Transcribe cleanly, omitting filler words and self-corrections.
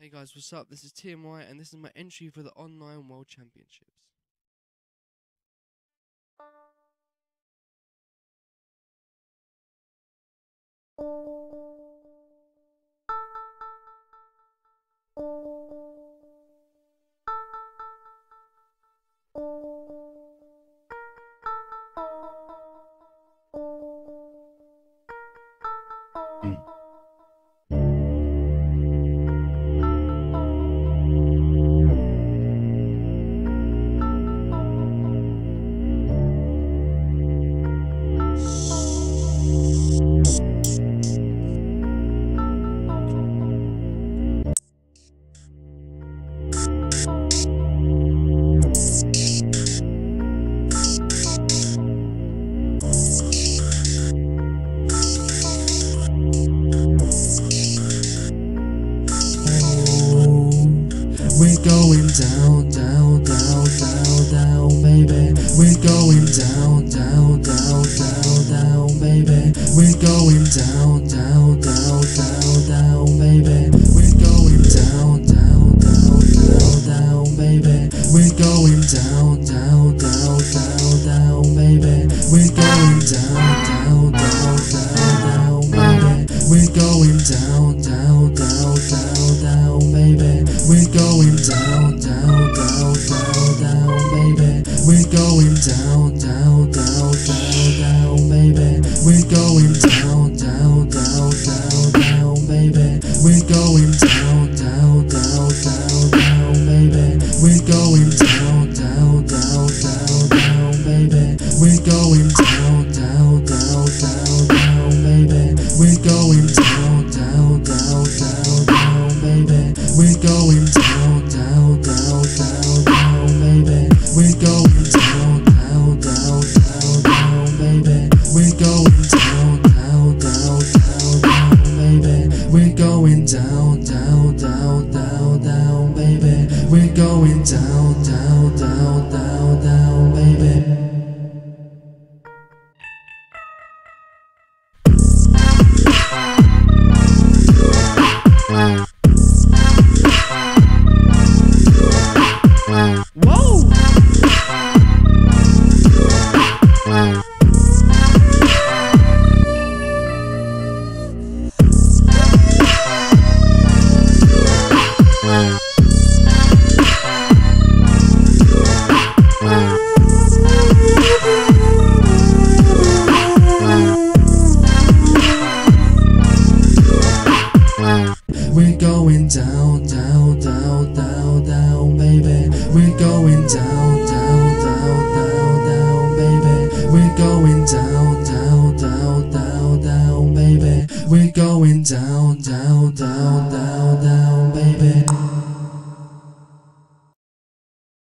Hey guys, what's up? This is TMY and this is my entry for the Online World Championships. We're going down, down, down, down, down, baby. We're going down, down, down, down, down, baby. We're going down, down, down, down, down, baby. We're going down, down, down, down, down, baby. We're going down, down, down, down, down, baby. We're going down, down, down, down, down, baby. We're going down, down, down, down, down, baby. We're going down, down, down, down, down, baby. We're going down, down, down, down, down, baby. We're going down, down, down, down, down, baby. We're going down, down, down, down, down, baby. We're going down, down, down, down, down, baby. We're going down, down, down, down, down, baby. We're going down, down, down, down, down, baby. We're going down, down, down, down, down, baby. We're going down, down, down, down, down, baby. We're going down, down, down, down, down, baby. We're going down, down, down, down, down, baby. We're going down, down, down, down, down, baby. Whoa! We're going down, down, down, down, down, baby. We're going down, down, down, down, down, baby. We're going down, down, down, down, down, baby. We're going down, down, down, down, down.